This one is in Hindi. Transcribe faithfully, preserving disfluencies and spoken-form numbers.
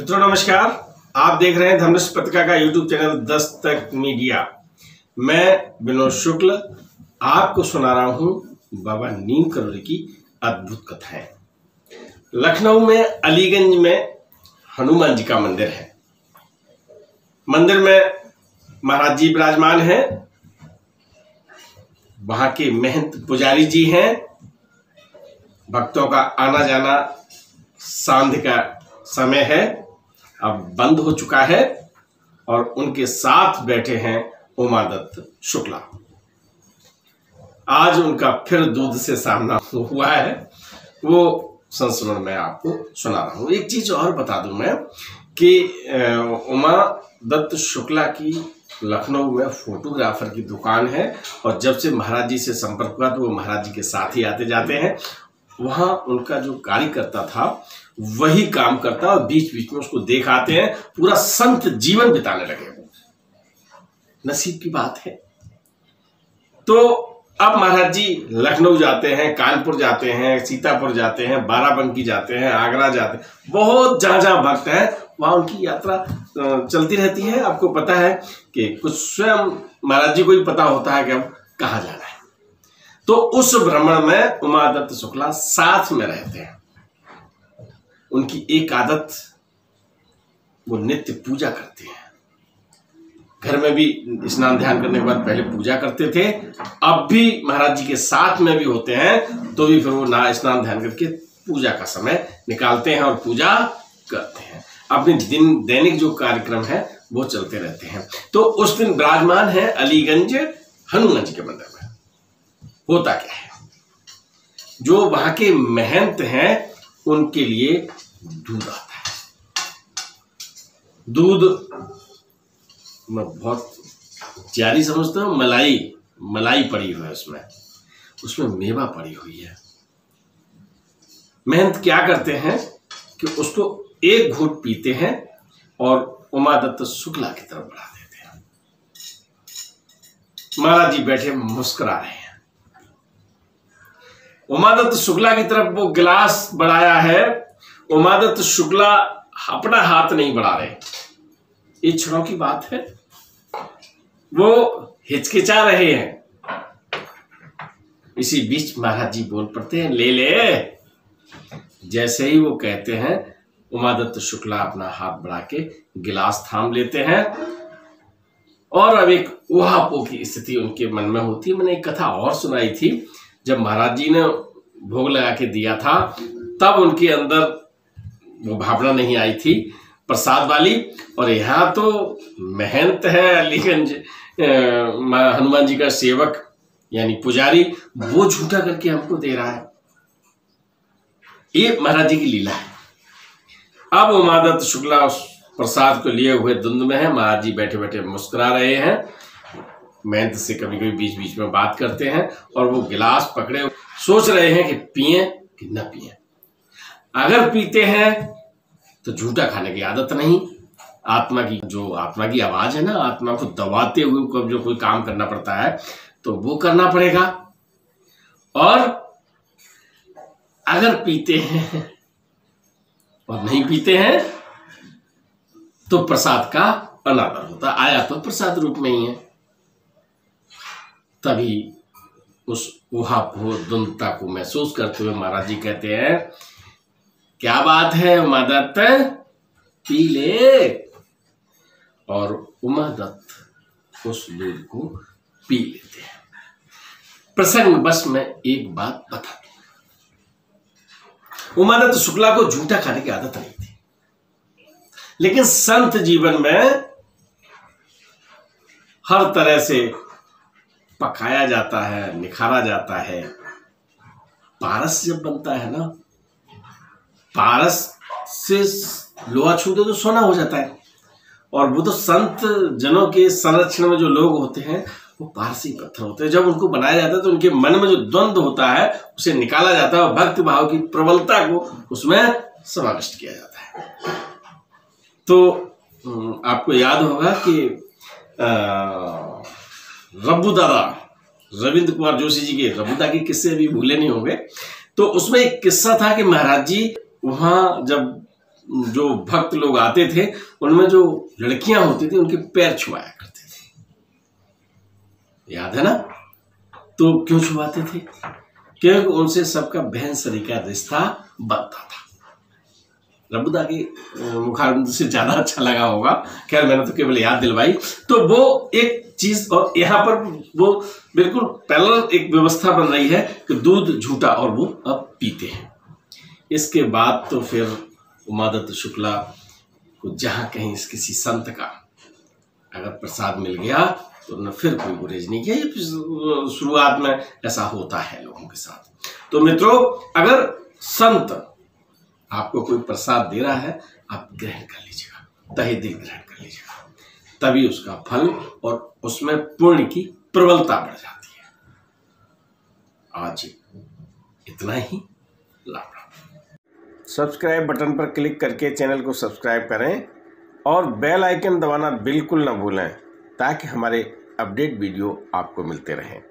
मित्रों नमस्कार। आप देख रहे हैं धर्मनिष्ठ पत्रिका का यूट्यूब चैनल दस्तक मीडिया। मैं विनोद शुक्ल आपको सुना रहा हूं बाबा नीम करौली की अद्भुत कथाएं। लखनऊ में अलीगंज में हनुमान जी का मंदिर है। मंदिर में महाराज जी विराजमान हैं। वहां के महंत पुजारी जी हैं। भक्तों का आना जाना सांझ का समय है, अब बंद हो चुका है और उनके साथ बैठे हैं उमादत्त शुक्ला। आज उनका फिर दूध से सामना हुआ है, वो संस्मरण में आपको सुना रहा हूं। एक चीज और बता दूं मैं कि उमादत्त शुक्ला की लखनऊ में फोटोग्राफर की दुकान है और जब से महाराज जी से संपर्क हुआ तो वो महाराज जी के साथ ही आते जाते हैं। वहां उनका जो कार्यकर्ता था वही काम करता और बीच बीच में उसको देख आते हैं। पूरा संत जीवन बिताने लगे। नसीब की बात है। तो अब महाराज जी लखनऊ जाते हैं, कानपुर जाते हैं, सीतापुर जाते हैं, बाराबंकी जाते हैं, आगरा जाते हैं, बहुत जहां जहां भक्त हैं वहां उनकी यात्रा चलती रहती है। आपको पता है कि कुछ स्वयं महाराज जी को ही पता होता है कि अब कहाँ जाना है। तो उस भ्रमण में उमादत्त शुक्ला साथ में रहते हैं। उनकी एक आदत, वो नित्य पूजा करते हैं। घर में भी स्नान ध्यान करने के बाद पहले पूजा करते थे। अब भी महाराज जी के साथ में भी होते हैं तो भी फिर वो ना स्नान ध्यान करके पूजा का समय निकालते हैं और पूजा करते हैं। अपने दिन दैनिक जो कार्यक्रम है वो चलते रहते हैं। तो उस दिन विराजमान है अलीगंज हनुमान जी के मंदिर में। होता क्या है, जो वहां के महंत हैं उनके लिए दूध आता है। दूध मैं बहुत जारी समझता हूं। मलाई मलाई पड़ी हुई है, उसमें उसमें मेवा पड़ी हुई है। महंत क्या करते हैं कि उसको एक घूंट पीते हैं और उमादत्त शुक्ला की तरफ बढ़ा देते हैं। महाराज जी बैठे मुस्कुरा रहे हैं। उमादत्त शुक्ला की तरफ वो गिलास बढ़ाया है, उमादत्त शुक्ला अपना हाथ नहीं बढ़ा रहे। ये क्षणों की बात है। वो हिचकिचा रहे हैं। इसी बीच महाराज जी बोल पड़ते हैं, ले ले। जैसे ही वो कहते हैं उमादत्त शुक्ला अपना हाथ बढ़ा के गिलास थाम लेते हैं और अब एक ऊहापोह की स्थिति उनके मन में होती है। मैंने एक कथा और सुनाई थी, जब महाराज जी ने भोग लगा के दिया था तब उनके अंदर वो भावना नहीं आई थी प्रसाद वाली। और यहाँ तो महंत है अलीगंज हनुमान जी का सेवक यानी पुजारी, वो झूठा करके हमको दे रहा है। ये महाराज जी की लीला है। अब उमादत्त शुक्ला उस प्रसाद को लिए हुए धुंध में है। महाराज जी बैठे बैठे मुस्कुरा रहे हैं। महंत से कभी कभी बीच बीच में बात करते हैं और वो गिलास पकड़े सोच रहे हैं कि पिए कि न पिए। अगर पीते हैं तो झूठा खाने की आदत नहीं। आत्मा की जो आत्मा की आवाज है ना, आत्मा को दबाते हुए कब जो कोई काम करना पड़ता है तो वो करना पड़ेगा। और अगर पीते हैं और नहीं पीते हैं तो प्रसाद का अनादर होता। आया तो प्रसाद रूप में ही है। तभी उस ऊहापोह द्वंद्वता को महसूस करते हुए महाराज जी कहते हैं, क्या बात है उमादत्त, पी ले। और उमादत्त उस दूध को पी लेते हैं। प्रसंग बस में एक बात बता दूं, उमादत्त शुक्ला को झूठा खाने की आदत नहीं थी, लेकिन संत जीवन में हर तरह से पकाया जाता है, निखारा जाता है। पारस जब बनता है ना, पारस से लोहा छू दे तो सोना हो जाता है। और वो तो संत जनों के संरक्षण में जो लोग होते हैं वो पारसी पत्थर होते हैं। जब उनको बनाया जाता है तो उनके मन में जो द्वंद्व होता है उसे निकाला जाता है और भक्ति भाव की प्रबलता को उसमें समाविष्ट किया जाता है। तो आपको याद होगा कि रबुदादा रविंद्र कुमार जोशी जी के रबुदा के किस्से भी भूले नहीं होंगे। तो उसमें एक किस्सा था कि महाराज जी वहां जब जो भक्त लोग आते थे उनमें जो लड़कियां होती थी उनके पैर छुआया करते थे, याद है ना? तो क्यों छुआते थे? क्योंकि उनसे सबका बहन सरी का रिश्ता बनता था। रबुदा की मुखारबिंद से ज्यादा अच्छा लगा होगा, खैर मैंने तो केवल याद दिलवाई। तो वो एक चीज, और यहाँ पर वो बिल्कुल पैरेलल एक व्यवस्था बन रही है कि दूध झूठा और वो अब पीते हैं। इसके बाद तो फिर उमादत्त शुक्ला को जहां कहीं किसी संत का अगर प्रसाद मिल गया तो उन्होंने फिर कोई गुरेज नहीं किया। ये शुरुआत में ऐसा होता है लोगों के साथ। तो मित्रों, अगर संत आपको कोई प्रसाद दे रहा है, आप ग्रहण कर लीजिएगा, तहे दिल ग्रहण कर लीजिएगा, तभी उसका फल और उसमें पुण्य की प्रबलता बढ़ जाती है। आज इतना ही। लाभ। सब्सक्राइब बटन पर क्लिक करके चैनल को सब्सक्राइब करें और बेल आइकन दबाना बिल्कुल ना भूलें, ताकि हमारे अपडेट वीडियो आपको मिलते रहें।